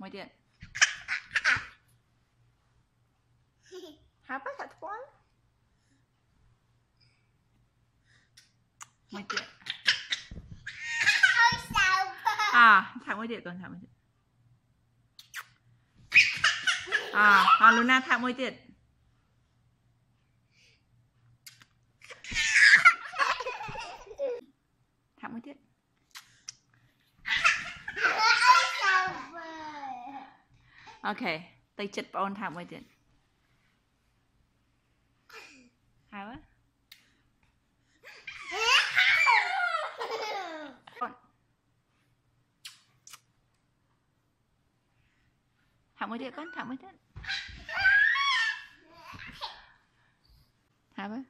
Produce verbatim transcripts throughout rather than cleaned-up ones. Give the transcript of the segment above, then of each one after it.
Mộtទៀត Hả bác thật quá. Mộtទៀត À, thả mộtទៀតcon, thả mộtទៀត. À, à Luna thả mộtទៀត. Thả mộtទៀត. Ok, tay chật bọn thả mộtទៀត. Hay quá. Thả mộtទៀតcon, thả mộtទៀត. Hả bác?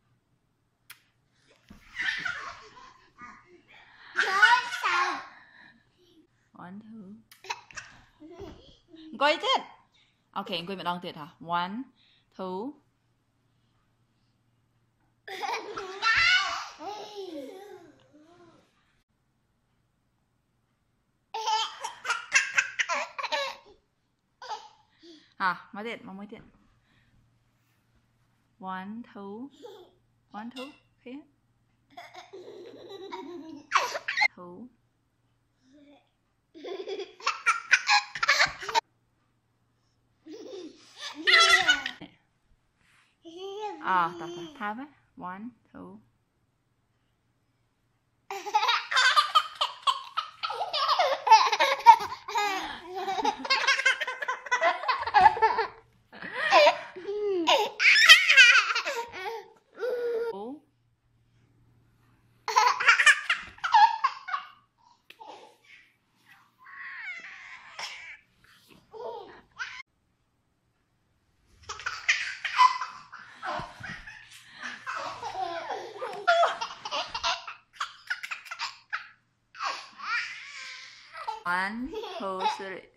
One, two. Quay tiếp. Ok, quay một đongទៀតhả? One, two. À, mớiទៀត, mớiទៀត. One, two. One, two. Here. Two. À, tập tập thả với. One, two. One, two, three.